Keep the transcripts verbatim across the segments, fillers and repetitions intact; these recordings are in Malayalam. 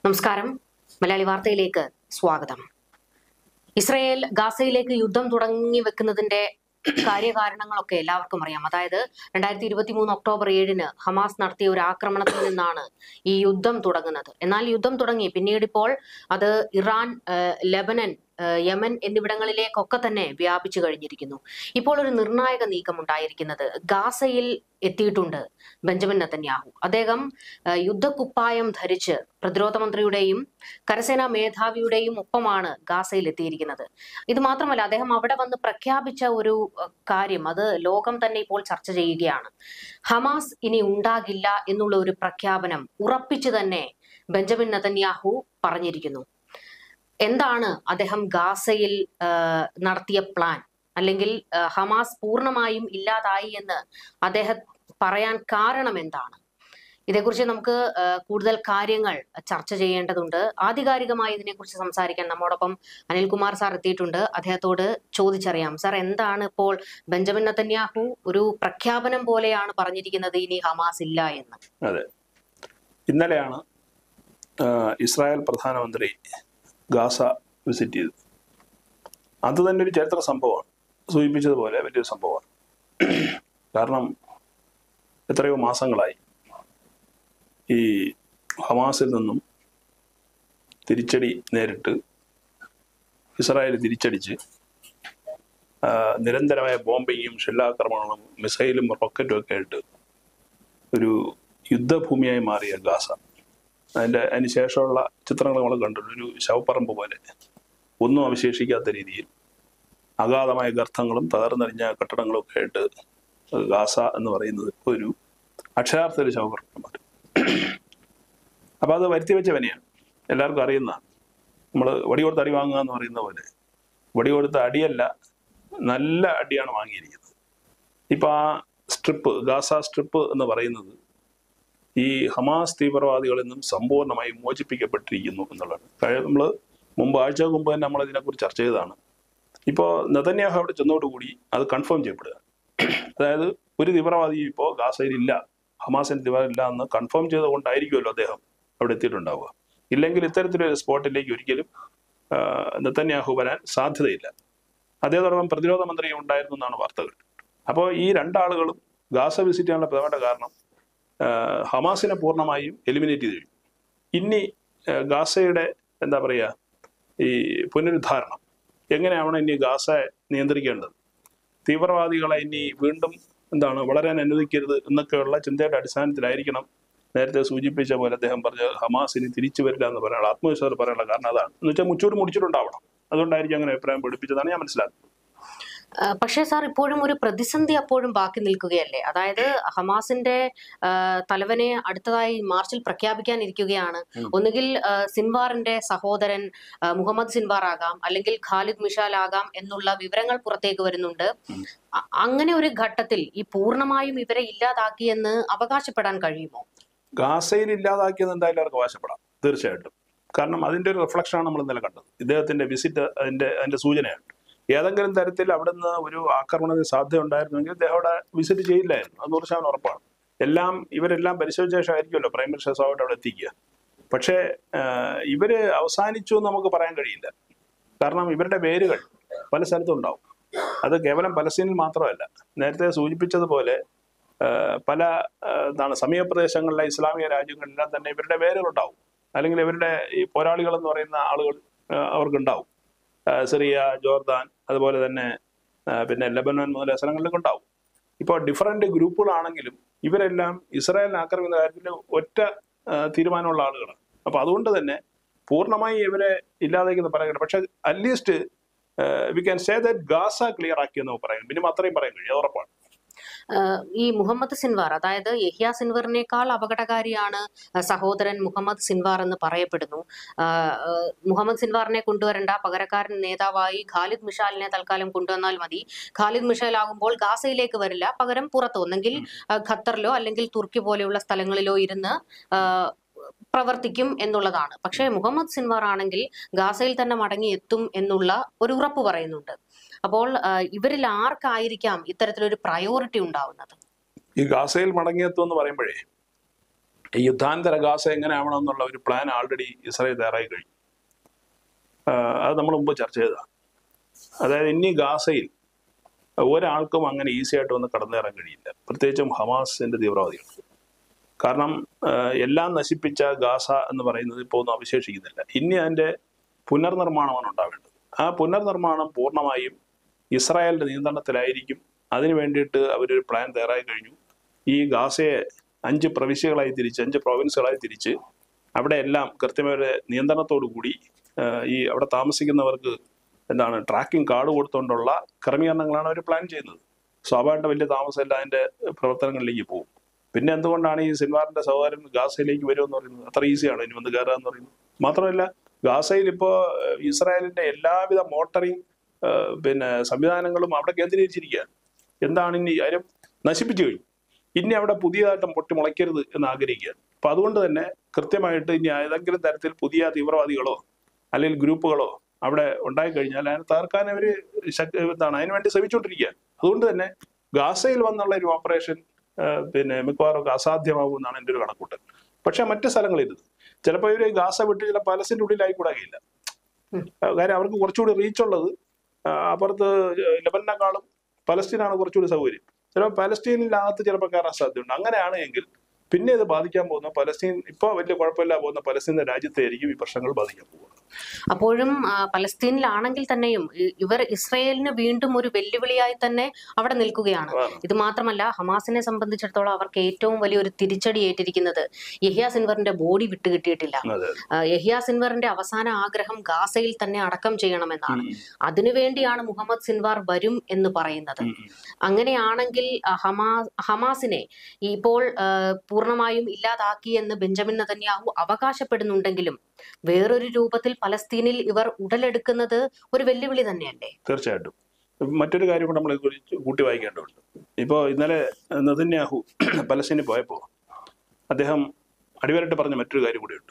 നമസ്കാരം. മലയാളി വാർത്തയിലേക്ക് സ്വാഗതം. ഇസ്രയേൽ ഗാസയിലേക്ക് യുദ്ധം തുടങ്ങി വെക്കുന്നതിന്റെ കാര്യകാരണങ്ങളൊക്കെ എല്ലാവർക്കും അറിയാം. അതായത് രണ്ടായിരത്തി ഇരുപത്തി മൂന്ന് ഒക്ടോബർ ഏഴിന് ഹമാസ് നടത്തിയ ഒരു ആക്രമണത്തിൽ നിന്നാണ് ഈ യുദ്ധം തുടങ്ങുന്നത്. എന്നാൽ യുദ്ധം തുടങ്ങി പിന്നീട് ഇപ്പോൾ അത് ഇറാൻ, ലെബനൻ, യമൻ എന്നിവിടങ്ങളിലേക്കൊക്കെ തന്നെ വ്യാപിച്ചു കഴിഞ്ഞിരിക്കുന്നു. ഇപ്പോൾ ഒരു നിർണായക നീക്കം ഉണ്ടായിരിക്കുന്നത് ഗാസയിൽ എത്തിയിട്ടുണ്ട് ബെഞ്ചമിൻ നെതന്യാഹു. അദ്ദേഹം യുദ്ധക്കുപ്പായം ധരിച്ച് പ്രതിരോധ മന്ത്രിയുടെയും കരസേനാ മേധാവിയുടെയും ഒപ്പമാണ് ഗാസയിൽ എത്തിയിരിക്കുന്നത്. ഇത് മാത്രമല്ല, അദ്ദേഹം അവിടെ വന്ന് പ്രഖ്യാപിച്ച ഒരു കാര്യം അത് ലോകം തന്നെ ഇപ്പോൾ ചർച്ച ചെയ്യുകയാണ്. ഹമാസ് ഇനി ഉണ്ടാകില്ല എന്നുള്ള ഒരു പ്രഖ്യാപനം ഉറപ്പിച്ചു തന്നെ ബെഞ്ചമിൻ നെതന്യാഹു പറഞ്ഞിരിക്കുന്നു. എന്താണ് അദ്ദേഹം ഗാസയിൽ നടത്തിയ പ്ലാൻ, അല്ലെങ്കിൽ ഹമാസ് പൂർണ്ണമായും ഇല്ലാതായി എന്ന് അദ്ദേഹം പറയാൻ കാരണം എന്താണ്? ഇതേക്കുറിച്ച് നമുക്ക് കൂടുതൽ കാര്യങ്ങൾ ചർച്ച ചെയ്യേണ്ടതുണ്ട്. ആധികാരികമായി ഇതിനെക്കുറിച്ച് സംസാരിക്കാൻ നമ്മോടൊപ്പം അനിൽകുമാർ സാർ എത്തിയിട്ടുണ്ട്. അദ്ദേഹത്തോട് ചോദിച്ചറിയാം. സാർ, എന്താണ് ഇപ്പോൾ ബെഞ്ചമിൻ നെതന്യാഹു ഒരു പ്രഖ്യാപനം പോലെയാണ് പറഞ്ഞിരിക്കുന്നത് ഇനി ഹമാസ് ഇല്ല എന്ന്? അതെ, ഇന്നലെയാണ് ഇസ്രായേൽ പ്രധാനമന്ത്രി ഗാസ വിസിറ്റ് ചെയ്തത്. അത് തന്നെ ഒരു ചരിത്ര സംഭവമാണ്. സൂചിപ്പിച്ചതുപോലെ വലിയൊരു സംഭവമാണ്. കാരണം എത്രയോ മാസങ്ങളായി ഈ ഹമാസിൽ നിന്നും തിരിച്ചടി നേരിട്ട് ഇസ്രായേൽ തിരിച്ചടിച്ച് നിരന്തരമായ ബോംബിങ്ങും ഷെല്ലാക്രമണങ്ങളും മിസൈലും റോക്കറ്റും ഒക്കെ ആയിട്ട് ഒരു യുദ്ധഭൂമിയായി മാറിയ ഗാസ. അതിൻ്റെ അതിന് ശേഷമുള്ള ചിത്രങ്ങൾ നമ്മൾ കണ്ടിട്ടുണ്ട്. ഒരു ശവപ്പറമ്പ് പോലെ ഒന്നും അവശേഷിക്കാത്ത രീതിയിൽ അഗാധമായ ഗർത്തങ്ങളും തകർന്നറിഞ്ഞ കെട്ടിടങ്ങളും ഒക്കെ ആയിട്ട് ഗാസ എന്ന് പറയുന്നത് ഒരു അക്ഷരാർത്ഥ ഒരു ശവപ്പറമ്പ്. അപ്പം അത് വരുത്തി വെച്ച വിനയാണ്, എല്ലാവർക്കും അറിയുന്നതാണ്. നമ്മൾ വടി കൊടുത്ത് അടി വാങ്ങുക എന്ന് പറയുന്ന പോലെ വടി കൊടുത്ത അടിയല്ല, നല്ല അടിയാണ് വാങ്ങിയിരിക്കുന്നത്. ഇപ്പം ആ സ്ട്രിപ്പ്, ഗാസ സ്ട്രിപ്പ് എന്ന് പറയുന്നത് ഈ ഹമാസ് തീവ്രവാദികളിൽ നിന്നും സമ്പൂർണ്ണമായി മോചിപ്പിക്കപ്പെട്ടിരിക്കുന്നു എന്നുള്ളതാണ്. നമ്മൾ മുമ്പ് ആഴ്ച മുമ്പ് തന്നെ നമ്മൾ ഇതിനെക്കുറിച്ച് ചർച്ച ചെയ്തതാണ്. ഇപ്പോൾ നെതന്യാഹു അവിടെ ചെന്നോടുകൂടി അത് കൺഫേം ചെയ്യപ്പെടുക. അതായത് ഒരു തീവ്രവാദി ഇപ്പോൾ ഗാസയിലില്ല, ഹമാസിന് തീവ്രവാദില്ല എന്ന് കൺഫേം ചെയ്തുകൊണ്ടായിരിക്കുമല്ലോ അദ്ദേഹം അവിടെ എത്തിയിട്ടുണ്ടാവുക. ഇല്ലെങ്കിൽ ഇത്തരത്തിലൊരു സ്പോട്ടിലേക്ക് ഒരിക്കലും നെതന്യാഹു വരാൻ സാധ്യതയില്ല. അതേതോടൊപ്പം പ്രതിരോധ മന്ത്രി ഉണ്ടായിരുന്നു എന്നാണ് വാർത്തകൾ. അപ്പോൾ ഈ രണ്ടാളുകളും ഗാസ വിസിറ്റ് ചെയ്യാനുള്ള പ്രധാന കാരണം ഹമാസിനെ പൂർണ്ണമായും എലിമിനേറ്റ് ചെയ്ത് കഴിഞ്ഞു. ഇനി ഗാസയുടെ എന്താ പറയുക, ഈ പുനരുദ്ധാരണം എങ്ങനെയാവണം ഇനി ഗാസയെ നിയന്ത്രിക്കേണ്ടത്, തീവ്രവാദികളെ ഇനി വീണ്ടും എന്താണ് വളരാൻ അനുവദിക്കരുത് എന്നൊക്കെയുള്ള ചിന്തയുടെ അടിസ്ഥാനത്തിലായിരിക്കണം നേരത്തെ സൂചിപ്പിച്ച പോലെ അദ്ദേഹം പറഞ്ഞ ഹമാസ് ഇനി തിരിച്ചു വരില്ല എന്ന് പറയാനുള്ള ആത്മവിശ്വാസം പറയാനുള്ള കാരണം അതാണ്. എന്ന് വെച്ചാൽ മുച്ചൂട് മുടിച്ചിട്ടുണ്ടാവണം. അതുകൊണ്ടായിരിക്കും അങ്ങനെ അഭിപ്രായം പഠിപ്പിച്ചതാണ് ഞാൻ മനസ്സിലാക്കുന്നത്. പക്ഷേ സാർ, ഇപ്പോഴും ഒരു പ്രതിസന്ധി അപ്പോഴും ബാക്കി നിൽക്കുകയല്ലേ? അതായത് ഹമാസിന്റെ തലവനെ അടുത്തതായി മാർച്ചിൽ പ്രഖ്യാപിക്കാനിരിക്കുകയാണ്. ഒന്നുകിൽ സിൻവാറിന്റെ സഹോദരൻ മുഹമ്മദ് സിൻവാർ ആകാം, അല്ലെങ്കിൽ ഖാലിദ് മിഷാൽ ആകാം എന്നുള്ള വിവരങ്ങൾ പുറത്തേക്ക് വരുന്നുണ്ട്. അങ്ങനെ ഒരു ഘട്ടത്തിൽ ഈ പൂർണ്ണമായും ഇവരെ ഇല്ലാതാക്കിയെന്ന് അവകാശപ്പെടാൻ കഴിയുമോ? ഗാസയിൽ ഇല്ലാതാക്കിയെന്ന് എന്തായാലും അവർക്ക് അവകാശപ്പെടാം, തീർച്ചയായിട്ടും. കാരണം അതിന്റെ ഒരു റിഫ്ലക്ഷനാണ് നമ്മൾ ഇന്നലെ കണ്ടത്. ഇദ്ദേഹത്തിന്റെ വിസിറ്റ് അതിന്റെ അതിന്റെ സൂചനയാണ്. ഏതെങ്കിലും തരത്തിൽ അവിടുന്ന് ഒരു ആക്രമണത്തിന് സാധ്യത ഉണ്ടായിരുന്നെങ്കിൽ അദ്ദേഹം അവിടെ വിസിറ്റ് ചെയ്യില്ലായിരുന്നു. അത് നൂറ് ശതമാനം ഉറപ്പാണ്. എല്ലാം ഇവരെല്ലാം പരിശോധിച്ച ശേഷമായിരിക്കുമല്ലോ പ്രൈം മിനിസ്റ്റർ സാവായിട്ട് അവിടെ എത്തിക്കുക. പക്ഷേ ഇവര് അവസാനിച്ചു എന്ന് നമുക്ക് പറയാൻ കഴിയില്ല. കാരണം ഇവരുടെ പേരുകൾ പല സ്ഥലത്തും ഉണ്ടാവും. അത് കേവലം പലസ്തീനിൽ മാത്രമല്ല, നേരത്തെ സൂചിപ്പിച്ചതുപോലെ പല എന്താണ് സമീപപ്രദേശങ്ങളിലെ ഇസ്ലാമിക രാജ്യങ്ങളിലെല്ലാം തന്നെ ഇവരുടെ പേരുകളുണ്ടാവും. അല്ലെങ്കിൽ ഇവരുടെ ഈ പോരാളികൾ എന്ന് പറയുന്ന ആളുകൾ അവർക്കുണ്ടാവും. സിറിയ, ജോർദാൻ, അതുപോലെ തന്നെ പിന്നെ ലെബനൻ മുതലായ സ്ഥലങ്ങളിലൊക്കെ ഉണ്ടാവും. ഇപ്പോൾ ഡിഫറൻറ്റ് ഗ്രൂപ്പുകളാണെങ്കിലും ഇവരെല്ലാം ഇസ്രായേലിനെ ആക്രമിക്കുന്ന കാര്യത്തിൽ ഒറ്റ തീരുമാനമുള്ള ആളുകളാണ്. അപ്പോൾ അതുകൊണ്ട് തന്നെ പൂർണ്ണമായി ഇവരെ ഇല്ലാതാക്കിയെന്ന് പറയുന്നത്. പക്ഷെ at least we can say that Gaza clear ആക്കിയെന്ന് പറയാം. മിനിമം അത്രയും പറയാൻ കഴിയും, ഉറപ്പാണ്. ഈ മുഹമ്മദ് സിൻവാർ, അതായത് യഹ്യ സിൻവറിനേക്കാൾ അപകടകാരിയാണ് സഹോദരൻ മുഹമ്മദ് സിൻവാർ എന്ന് പറയപ്പെടുന്നു. മുഹമ്മദ് സിൻവാറിനെ കൊണ്ടുവരേണ്ട, പകരക്കാരൻ നേതാവായി ഖാലിദ് മിഷാലിനെ തൽക്കാലം കൊണ്ടുവന്നാൽ മതി. ഖാലിദ് മിഷാൽ ആകുമ്പോൾ ഗാസയിലേക്ക് വരില്ല, പകരം പുറത്ത് ഒന്നെങ്കിൽ ഖത്തറിലോ അല്ലെങ്കിൽ തുർക്കി പോലെയുള്ള സ്ഥലങ്ങളിലോ ഇരുന്ന് പ്രവർത്തിക്കും എന്നുള്ളതാണ്. പക്ഷേ മുഹമ്മദ് സിൻവാർ ആണെങ്കിൽ ഗാസയിൽ തന്നെ മടങ്ങി എത്തും എന്നുള്ള ഒരു ഉറപ്പ് പറയുന്നുണ്ട്. അപ്പോൾ ഇവരിൽ ആർക്കായിരിക്കാം ഇത്തരത്തിലൊരു പ്രയോറിറ്റി ഉണ്ടാവുന്നത്? ഈ ഗാസയിൽ മടങ്ങിയെത്തും എന്ന് പറയുമ്പോഴേ ഈ യുദ്ധാന്തര ഗാസ എങ്ങനെ ആവണമെന്നുള്ള ഒരു പ്ലാൻ ആൾറെഡി ഇസ്രായേൽ തയ്യാറായി കഴിഞ്ഞു. അത് നമ്മൾ മുമ്പ് ചർച്ച ചെയ്തതാണ്. അതായത് ഇനി ഗാസയിൽ ഒരാൾക്കും അങ്ങനെ ഈസി ആയിട്ട് വന്ന് കടന്നു കയറാൻ കഴിയില്ല, പ്രത്യേകിച്ചും ഹമാസിന്റെ തീവ്രവാദികൾക്ക്. കാരണം എല്ലാം നശിപ്പിച്ച ഗാസ എന്ന് പറയുന്നത് ഇപ്പോൾ ഒന്നും അവശേഷിക്കുന്നില്ല. ഇനി അതിൻ്റെ പുനർനിർമ്മാണമാണ് ഉണ്ടാവേണ്ടത്. ആ പുനർനിർമ്മാണം പൂർണ്ണമായും ഇസ്രായേലിന്റെ നിയന്ത്രണത്തിലായിരിക്കും. അതിനു വേണ്ടിയിട്ട് അവരൊരു പ്ലാൻ തയ്യാറായി കഴിഞ്ഞു. ഈ ഗാസയെ അഞ്ച് പ്രവിശ്യകളായി തിരിച്ച് അഞ്ച് പ്രൊവിൻസുകളായി തിരിച്ച് അവിടെ എല്ലാം കൃത്യമായ നിയന്ത്രണത്തോടു കൂടി ഈ അവിടെ താമസിക്കുന്നവർക്ക് എന്താണ് ട്രാക്കിംഗ് കാർഡ് കൊടുത്തുകൊണ്ടുള്ള ക്രമീകരണങ്ങളാണ് അവർ പ്ലാൻ ചെയ്യുന്നത്. സ്വാഭാവികമായിട്ട് വലിയ താമസമില്ല അതിൻ്റെ പ്രവർത്തനങ്ങളിലേക്ക് പോകും. പിന്നെ എന്തുകൊണ്ടാണ് ഈ സിൻവാറിന്റെ സഹോദരൻ ഗാസയിലേക്ക് വരുമെന്ന് പറയുന്നത്? അത്ര ഈസിയാണ് ഇനി വന്ന് കയറുക എന്ന് പറയുന്നത്. മാത്രമല്ല ഗാസയിൽ ഇപ്പോൾ ഇസ്രായേലിന്റെ എല്ലാവിധ മോട്ടറിങ് പിന്നെ സംവിധാനങ്ങളും അവിടെ കേന്ദ്രീകരിച്ചിരിക്കുകയാണ്. എന്താണ് ഇനി ആരും നശിപ്പിച്ചു കഴിഞ്ഞു. ഇനി അവിടെ പുതിയതായിട്ടും പൊട്ടി മുളയ്ക്കരുത് എന്ന് ആഗ്രഹിക്കുകയാണ്. അപ്പൊ അതുകൊണ്ട് തന്നെ കൃത്യമായിട്ട് ഇനി ഏതെങ്കിലും തരത്തിൽ പുതിയ തീവ്രവാദികളോ അല്ലെങ്കിൽ ഗ്രൂപ്പുകളോ അവിടെ ഉണ്ടായി കഴിഞ്ഞാൽ അതിനെ തകർക്കാൻ അവർ എന്താണ് അതിനുവേണ്ടി ശ്രമിച്ചുകൊണ്ടിരിക്കുകയാണ്. അതുകൊണ്ട് തന്നെ ഗാസയിൽ വന്നുള്ള ഒരു ഓപ്പറേഷൻ പിന്നെ മിക്കവാറും അസാധ്യമാകും എന്നാണ് എൻ്റെ ഒരു കണക്കൂട്ടൽ. പക്ഷെ മറ്റു സ്ഥലങ്ങളിൽ ചിലപ്പോൾ ഇവർ ഗാസ വിട്ട് ചില പലസ്തീൻ്റെ ഉള്ളിലായിക്കൂടാകില്ല. കാര്യം അവർക്ക് കുറച്ചുകൂടി റീച്ച് ഉള്ളത് അപ്പുറത്ത് ലെബനേക്കാളും പലസ്തീനാണ് കുറച്ചുകൂടി സൗകര്യം. ചിലപ്പോൾ പലസ്തീനിനകത്ത് ചിലപ്പോൾ കയറാൻ സാധ്യതയുണ്ട്. അങ്ങനെയാണ് എങ്കിൽ പിന്നെ ഇത് ബാധിക്കാൻ പോകുന്ന പലസ്തീൻ ഇപ്പോൾ വലിയ കുഴപ്പമില്ല പോകുന്ന പലസ്തീൻ്റെ രാജ്യത്തായിരിക്കും ഈ പ്രശ്നങ്ങൾ ബാധിക്കാൻ പോകുന്നത്. അപ്പോഴും പലസ്തീനിലാണെങ്കിൽ തന്നെയും ഇവർ ഇസ്രയേലിന് വീണ്ടും ഒരു വെല്ലുവിളിയായി തന്നെ അവിടെ നിൽക്കുകയാണ്. ഇത് മാത്രമല്ല, ഹമാസിനെ സംബന്ധിച്ചിടത്തോളം അവർക്ക് ഏറ്റവും വലിയൊരു തിരിച്ചടി ഏറ്റിരിക്കുന്നത് യഹ്യ സിൻവറിന്റെ ബോഡി വിട്ടുകിട്ടിയിട്ടില്ല. യഹ്യ സിൻവറിന്റെ അവസാന ആഗ്രഹം ഗാസയിൽ തന്നെ അടക്കം ചെയ്യണമെന്നാണ്. അതിനുവേണ്ടിയാണ് മുഹമ്മദ് സിൻവാർ വരും എന്ന് പറയുന്നത്. അങ്ങനെയാണെങ്കിൽ ഹമാ ഹമാസിനെ ഇപ്പോൾ പൂർണ്ണമായും ഇല്ലാതാക്കി എന്ന് ബെഞ്ചമിൻ നെതന്യാഹു അവകാശപ്പെടുന്നുണ്ടെങ്കിലും വേറൊരു രൂപത്തിൽ പലസ്തീനിൽ ഇവർ ഉടലെടുക്കുന്നത് ഒരു വെല്ലുവിളി തന്നെയല്ലേ? തീർച്ചയായിട്ടും. മറ്റൊരു കാര്യം കൂടെ നമ്മൾ കൂട്ടി വായിക്കേണ്ടതുണ്ട്. ഇപ്പോൾ ഇന്നലെ നെതന്യാഹു പലസ്തീനിൽ പോയപ്പോൾ അദ്ദേഹം അടിവരട്ട് പറഞ്ഞ മറ്റൊരു കാര്യം കൂടിയുണ്ട്.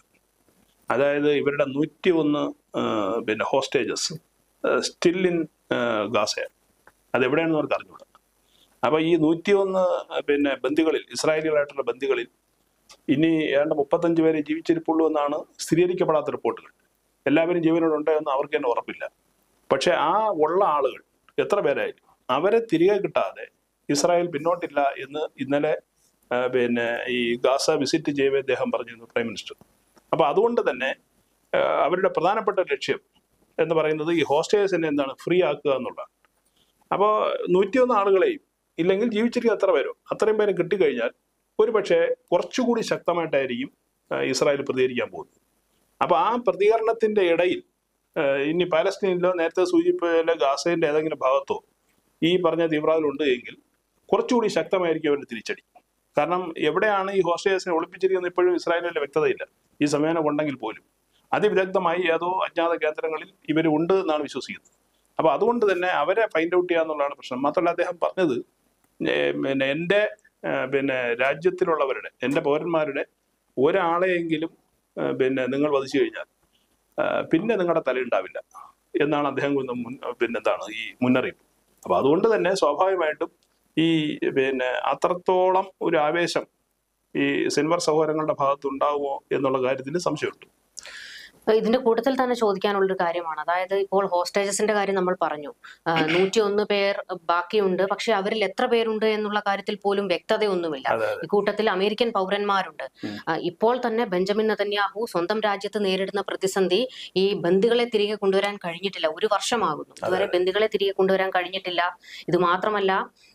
അതായത് ഇവരുടെ നൂറ്റി ഒന്ന് പിന്നെ ഹോസ്റ്റേജസ് സ്റ്റിൽ ഇൻ ഗാസയാണ്. അതെവിടെയാണെന്ന് അവർക്ക് അറിഞ്ഞൂടാ. അപ്പൊ ഈ നൂറ്റി ഒന്ന് പിന്നെ ബന്ദികളിൽ ഇസ്രായേലികളായിട്ടുള്ള ബന്ദികളിൽ ഇനി ഏതാണ്ട് മുപ്പത്തഞ്ച് പേരെ ജീവിച്ചിരിപ്പുള്ളൂ എന്നാണ് സ്ഥിരീകരിക്കപ്പെടാത്ത റിപ്പോർട്ടുകൾ. എല്ലാവരും ജീവനോടുണ്ടോ എന്ന് അവർക്ക് തന്നെ ഉറപ്പില്ല. പക്ഷെ ആ ഉള്ള ആളുകൾ എത്ര പേരായാലും അവരെ തിരികെ കിട്ടാതെ ഇസ്രായേൽ പിന്നോട്ടില്ല എന്ന് ഇന്നലെ പിന്നെ ഈ ഗാസ വിസിറ്റ് ചെയ്യവേ അദ്ദേഹം പറഞ്ഞിരുന്നു, പ്രൈം മിനിസ്റ്റർ. അപ്പൊ അതുകൊണ്ട് തന്നെ അവരുടെ പ്രധാനപ്പെട്ട ലക്ഷ്യം എന്ന് പറയുന്നത് ഈ ഹോസ്റ്റേഴ്സിനെ എന്താണ് ഫ്രീ ആക്കുക എന്നുള്ളതാണ്. അപ്പോൾ നൂറ്റിയൊന്ന് ആളുകളെയും ഇല്ലെങ്കിൽ ജീവിച്ചിരിക്കുന്ന എത്ര പേരോ അത്രയും പേരെ കിട്ടിക്കഴിഞ്ഞാൽ ഒരു പക്ഷേ കുറച്ചുകൂടി ശക്തമായിട്ടായിരിക്കും ഇസ്രായേൽ പ്രതികരിക്കാൻ പോകുന്നത്. അപ്പൊ ആ പ്രതികരണത്തിന്റെ ഇടയിൽ ഇനി പാലസ്തീനിലോ നേരത്തെ സൂചിപ്പിച്ച ഗാസയുടെ ഏതെങ്കിലും ഭാഗത്തോ ഈ പറഞ്ഞ തീവ്രവാദികളുണ്ട് എങ്കിൽ കുറച്ചുകൂടി ശക്തമായിരിക്കും അവരുടെ തിരിച്ചടി. കാരണം എവിടെയാണ് ഈ ഹോസ്റ്റേഴ്സിനെ ഒളിപ്പിച്ചിരിക്കുന്നത് ഇപ്പോഴും ഇസ്രായേലിന്റെ വ്യക്തതയില്ല. ഈ സമയം ഉണ്ടെങ്കിൽ പോലും അതിവിദഗ്ധമായി ഏതോ അജ്ഞാത കേന്ദ്രങ്ങളിൽ ഇവർ ഉണ്ട് എന്നാണ് വിശ്വസിക്കുന്നത്. അപ്പൊ അതുകൊണ്ട് തന്നെ അവരെ ഫൈൻഡ് ഔട്ട് ചെയ്യുക എന്നുള്ളതാണ് പ്രശ്നം. മാത്രമല്ല അദ്ദേഹം പറഞ്ഞത് പിന്നെ എൻ്റെ പിന്നെ രാജ്യത്തിലുള്ളവരുടെ എൻ്റെ പൗരന്മാരുടെ ഒരാളെയെങ്കിലും പിന്നെ നിങ്ങൾ വധിച്ചു കഴിഞ്ഞാൽ പിന്നെ നിങ്ങളുടെ തലയുണ്ടാവില്ല എന്നാണ് അദ്ദേഹം പിന്നെന്താണ് ഈ മുന്നറിയിപ്പ്. അപ്പൊ അതുകൊണ്ട് തന്നെ സ്വാഭാവികമായിട്ടും ഈ പിന്നെ അത്രത്തോളം ഒരു ആവേശം ഈ സിൻവർ സഹോദരങ്ങളുടെ ഭാഗത്ത് ഉണ്ടാവുമോ എന്നുള്ള കാര്യത്തിൽ സംശയമുണ്ട്. ഇതിന്റെ കൂട്ടത്തിൽ തന്നെ ചോദിക്കാനുള്ളൊരു കാര്യമാണ്, അതായത് ഇപ്പോൾ ഹോസ്റ്റേജസിന്റെ കാര്യം നമ്മൾ പറഞ്ഞു, നൂറ്റി ഒന്ന് പേർ ബാക്കിയുണ്ട്. പക്ഷെ അവരിൽ എത്ര പേരുണ്ട് എന്നുള്ള കാര്യത്തിൽ പോലും വ്യക്തതയൊന്നുമില്ല. ഇക്കൂട്ടത്തിൽ അമേരിക്കൻ പൗരന്മാരുണ്ട്. ഇപ്പോൾ തന്നെ ബെഞ്ചമിൻ നെതന്യാഹു സ്വന്തം രാജ്യത്ത് നേരിടുന്ന പ്രതിസന്ധി ഈ ബന്ദികളെ തിരികെ കൊണ്ടുവരാൻ കഴിഞ്ഞിട്ടില്ല. ഒരു വർഷമാകുന്നു ഇതുവരെ ബന്ദികളെ തിരികെ കൊണ്ടുവരാൻ കഴിഞ്ഞിട്ടില്ല. ഇത് മാത്രമല്ല,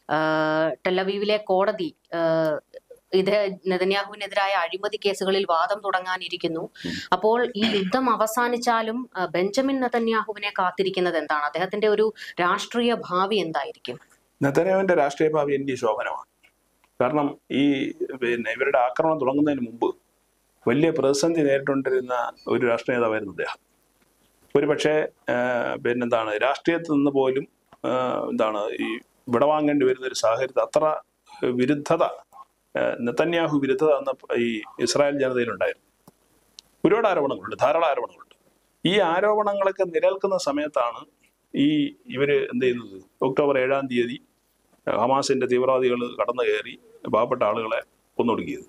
ടെലവീവിലെ കോടതി ഇത് നെതന്യാഹുവിനെതിരായ അഴിമതി കേസുകളിൽ വാദം തുടങ്ങാനിരിക്കുന്നു. അപ്പോൾ ഈ യുദ്ധം അവസാനിച്ചാലും ബെഞ്ചമിൻ നെതന്യാഹുവിനെ കാത്തിരിക്കുന്നത് എന്താണ്? അദ്ദേഹത്തിന്റെ ഒരു രാഷ്ട്രീയ ഭാവി എന്തായിരിക്കും? നെതന്യാഹുവിന്റെ രാഷ്ട്രീയ ഭാവി എനിക്ക് ശോഭനമാണ്. കാരണം ഈ പിന്നെ ഇവരുടെ ആക്രമണം തുടങ്ങുന്നതിന് മുമ്പ് വലിയ പ്രതിസന്ധി നേരിട്ടുകൊണ്ടിരുന്ന ഒരു രാഷ്ട്രീയ നേതാവായിരുന്നു അദ്ദേഹം. ഒരു പക്ഷേ പിന്നെന്താണ് രാഷ്ട്രീയത്തിൽ നിന്ന് പോലും എന്താണ് ഈ വിടവാങ്ങേണ്ടി വരുന്ന ഒരു സാഹചര്യത്തിൽ അത്ര വിരുദ്ധത, നെതന്യാഹു വിരുദ്ധത എന്ന ഈ ഇസ്രായേൽ ജനതയിലുണ്ടായിരുന്നു. ഒരുപാട് ആരോപണങ്ങളുണ്ട്, ധാരാളം ആരോപണങ്ങളുണ്ട്. ഈ ആരോപണങ്ങളൊക്കെ നിലനിൽക്കുന്ന സമയത്താണ് ഈ ഇവര് എന്ത് ചെയ്യുന്നത്, ഒക്ടോബർ ഏഴാം തീയതി ഹമാസിന്റെ തീവ്രവാദികൾ കടന്നു കയറി പാവപ്പെട്ട ആളുകളെ കൊന്നൊടുക്കിയത്.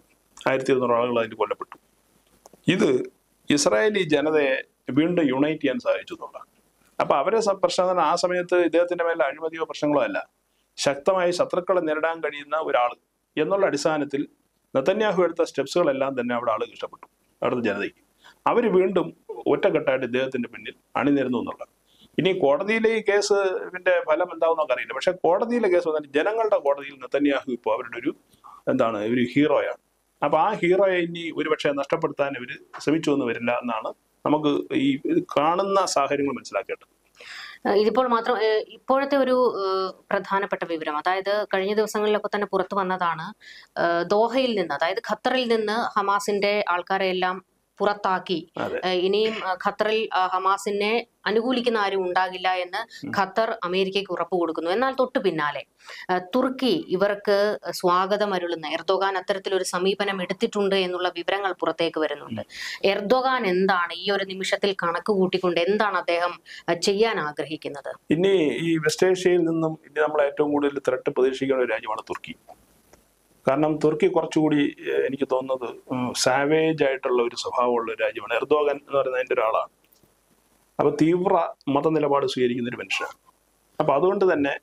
ആയിരത്തി ഇരുന്നൂറ് ആളുകൾ അതിൽ കൊല്ലപ്പെട്ടു. ഇത് ഇസ്രായേലി ജനതയെ വീണ്ടും യുണൈറ്റ് ചെയ്യാൻ സാധിച്ചു എന്നുള്ളതാണ്. അപ്പൊ അവരെ പ്രശ്നം ആ സമയത്ത് ഇദ്ദേഹത്തിന്റെ മേലെ അഴിമതിയോ പ്രശ്നങ്ങളോ അല്ല, ശക്തമായി ശത്രുക്കളെ നേരിടാൻ കഴിയുന്ന ഒരാൾ എന്നുള്ള അടിസ്ഥാനത്തിൽ നെതന്യാഹു എടുത്ത സ്റ്റെപ്സുകളെല്ലാം തന്നെ അവിടെ ആളുകൾ ഇഷ്ടപ്പെട്ടു, അവിടുത്തെ ജനതയ്ക്ക്. അവർ വീണ്ടും ഒറ്റക്കെട്ടായിട്ട് ഇദ്ദേഹത്തിന്റെ പിന്നിൽ അണിനിരുന്നു എന്നുള്ളത്. ഇനി കോടതിയിലെ ഈ കേസിന്റെ ഫലം എന്താവും നമുക്ക് അറിയില്ല. പക്ഷെ കോടതിയിലെ കേസ് വന്നിട്ട് ജനങ്ങളുടെ കോടതിയിൽ നെതന്യാഹു ഇപ്പോൾ അവരുടെ ഒരു എന്താണ് ഒരു ഹീറോയാണ്. അപ്പൊ ആ ഹീറോയെ ഇനി ഒരുപക്ഷെ നഷ്ടപ്പെടുത്താൻ ഇവർ ശ്രമിച്ചു എന്ന് വരില്ല എന്നാണ് നമുക്ക് ഈ കാണുന്ന സാഹചര്യങ്ങൾ മനസ്സിലാക്കേണ്ടത്. ഇതിപ്പോൾ മാത്രം ഇപ്പോഴത്തെ ഒരു പ്രധാനപ്പെട്ട വിവരം, അതായത് കഴിഞ്ഞ ദിവസങ്ങളിലൊക്കെ തന്നെ പുറത്തു വന്നതാണ്, ദോഹയിൽ നിന്ന്, അതായത് ഖത്തറിൽ നിന്ന് ഹമാസിന്റെ ആൾക്കാരെ എല്ലാം പുറത്താക്കി, ഇനിയും ഖത്തറിൽ ഹമാസിനെ അനുകൂലിക്കുന്ന ആരും ഉണ്ടാകില്ല എന്ന് ഖത്തർ അമേരിക്കയ്ക്ക് ഉറപ്പ് കൊടുക്കുന്നു. എന്നാൽ തൊട്ടു പിന്നാലെ തുർക്കി ഇവർക്ക് സ്വാഗതം അരുളുന്ന, എർദോഗാൻ അത്തരത്തിലൊരു സമീപനം എടുത്തിട്ടുണ്ട് എന്നുള്ള വിവരങ്ങൾ പുറത്തേക്ക് വരുന്നുണ്ട്. എർദോഗാൻ എന്താണ് ഈ ഒരു നിമിഷത്തിൽ കണക്ക് കൂട്ടിക്കൊണ്ട് എന്താണ് അദ്ദേഹം ചെയ്യാൻ ആഗ്രഹിക്കുന്നത്? ഇനി ഈ വെസ്റ്റ് ഏഷ്യയിൽ നിന്നും ഇനി നമ്മൾ ഏറ്റവും കൂടുതൽ ത്രെട്ട് പ്രതീക്ഷിക്കുന്ന ഒരു രാജ്യമാണ് തുർക്കി. കാരണം തുർക്കി കുറച്ചുകൂടി എനിക്ക് തോന്നുന്നത് സാവേജ് ആയിട്ടുള്ള ഒരു സ്വഭാവമുള്ള ഒരു രാജ്യമാണ്. എർദോഗൻ എന്ന് പറയുന്നത് അതിൻ്റെ ഒരാളാണ്. അപ്പൊ തീവ്ര മതനിലപാട് സ്വീകരിക്കുന്ന ഒരു മനുഷ്യനാണ്. അപ്പൊ അതുകൊണ്ട് തന്നെ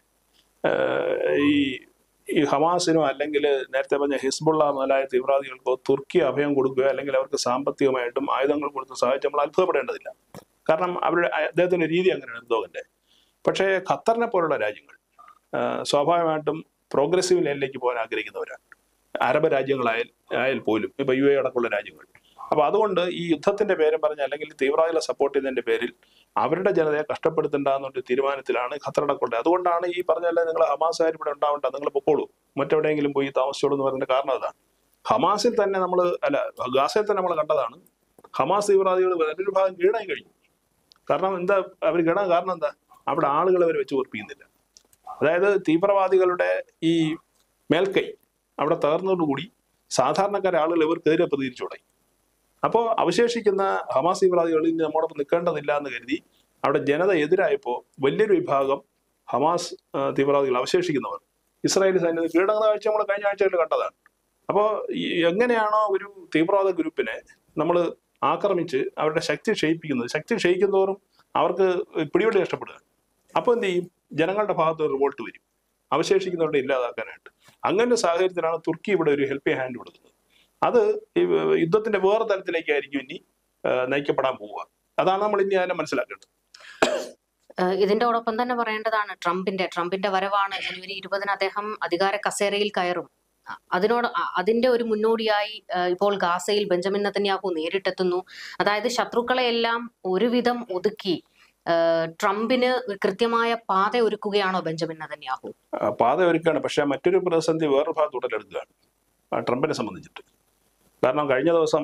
ഈ ഈ ഹമാസിനോ അല്ലെങ്കിൽ നേരത്തെ പറഞ്ഞ ഹിസ്ബുള്ള മുതലായ തീവ്രവാദികൾക്കോ തുർക്കി അഭയം കൊടുക്കുകയോ അല്ലെങ്കിൽ അവർക്ക് സാമ്പത്തികമായിട്ടും ആയുധങ്ങൾ കൊടുത്ത് സഹായിച്ച് നമ്മൾ അത്ഭുതപ്പെടേണ്ടതില്ല. കാരണം അവരുടെ അദ്ദേഹത്തിന്റെ രീതി അങ്ങനെയാണ് എർദോഗന്റെ. പക്ഷേ ഖത്തറിനെ പോലുള്ള രാജ്യങ്ങൾ സ്വാഭാവികമായിട്ടും പ്രോഗ്രസീവ് ലൈനിലേക്ക് പോകാൻ ആഗ്രഹിക്കുന്നവരാണ്. അറബ് രാജ്യങ്ങളായാൽ ആയാൽ പോലും ഇപ്പൊ യു എ അടക്കമുള്ള രാജ്യങ്ങൾ. അപ്പൊ അതുകൊണ്ട് ഈ യുദ്ധത്തിന്റെ പേരും പറഞ്ഞ അല്ലെങ്കിൽ തീവ്രവാദികളെ സപ്പോർട്ട് ചെയ്യുന്നതിന്റെ പേരിൽ അവരുടെ ജനതയെ കഷ്ടപ്പെടുത്തണ്ടെന്നൊരു തീരുമാനത്തിലാണ് ഖത്തർ അടക്കമുള്ളത്. അതുകൊണ്ടാണ് ഈ പറഞ്ഞല്ലേ നിങ്ങൾ ഹമാസുകാർ ഇവിടെ ഉണ്ടാവണ്ട, നിങ്ങൾ പൊക്കോളൂ, മറ്റെവിടെയെങ്കിലും പോയി താമസിച്ചോളൂ എന്ന് പറയുന്ന കാരണം അതാണ്. ഹമാസിൽ തന്നെ നമ്മൾ അല്ല ഗാസയിൽ തന്നെ നമ്മൾ കണ്ടതാണ്, ഹമാസ് തീവ്രവാദികൾ വലിയൊരു ഭാഗം കീഴായി കഴിഞ്ഞു. കാരണം എന്താ അവർ കീഴാൻ കാരണം എന്താ? അവിടെ ആളുകളെ അവർ വെച്ച് ഉറപ്പിക്കുന്നില്ല. അതായത് തീവ്രവാദികളുടെ ഈ മേൽക്കൈ അവിടെ തകർന്നതോടുകൂടി സാധാരണക്കാരെ ആളുകൾ ഇവർക്കെതിരെ പ്രതികരിച്ചു തുടങ്ങി. അപ്പോൾ അവശേഷിക്കുന്ന ഹമാസ് തീവ്രവാദികളിൽ നമ്മോടൊപ്പം നിൽക്കേണ്ടതില്ല എന്ന് കരുതി അവിടെ ജനത എതിരായപ്പോൾ വലിയൊരു വിഭാഗം ഹമാസ് തീവ്രവാദികൾ അവശേഷിക്കുന്നവർ ഇസ്രായേൽ സൈന്യത്തിൽ കീഴടങ്ങുന്ന കാഴ്ച നമ്മൾ കഴിഞ്ഞ ആഴ്ചകളിൽ കണ്ടതാണ്. അപ്പോൾ എങ്ങനെയാണോ ഒരു തീവ്രവാദ ഗ്രൂപ്പിനെ നമ്മൾ ആക്രമിച്ച് അവരുടെ ശക്തി ക്ഷയിപ്പിക്കുന്നത്, ശക്തി ക്ഷയിക്കുന്നതോറും അവർക്ക് പിടിവള്ളി നഷ്ടപ്പെടുകയാണ്. അപ്പോൾ എന്ത് ചെയ്യും? ജനങ്ങളുടെ ഭാഗത്ത് ഒരു റിവോൾട്ട് വരും, അവശേഷിക്കുന്നവരുടെ ഇല്ലാതാക്കാനായിട്ട്. അങ്ങനെ സാഹചര്യത്തിലാണ് തുർക്കി ഇവിടെ ഒരു ഹെൽപ്പിംഗ് ഹാൻഡ് കൊടുക്കുന്നത്. അത് ഈ യുദ്ധത്തിന്റെ വേറെ തരത്തിലേക്കായിരിക്കും ഇനി നയിക്കപ്പെടാൻ പോവുക. അതാണ് നമ്മൾ ഇനി അതിനെ മനസ്സിലാക്കേണ്ടത്. ഇതിന്റെയോടൊപ്പം തന്നെ പറയേണ്ടതാണ് ട്രംപിന്റെ ട്രംപിന്റെ വരവാണ്. ജനുവരി ഇരുപതിന് അദ്ദേഹം അധികാര കസേരയിൽ കയറും. അതിനോട് അതിന്റെ ഒരു മുന്നോടിയായി ഇപ്പോൾ ഗാസയിൽ ബെഞ്ചമിൻ നെതന്യാഹു നേരിട്ടെത്തുന്നു. അതായത് ശത്രുക്കളെയെല്ലാം ഒരുവിധം ഒതുക്കി ട്രംപിന് കൃത്യമായ പാത ഒരുക്കുകയാണോ ബെഞ്ചമിൻ നെതന്യാഹു? പാത ഒരുക്കുകയാണ്. പക്ഷെ മറ്റൊരു പ്രതിസന്ധി വേറൊരു ഭാഗത്ത് ഉടലെടുക്കുകയാണ് ട്രംപിനെ സംബന്ധിച്ചിട്ട്. കാരണം കഴിഞ്ഞ ദിവസം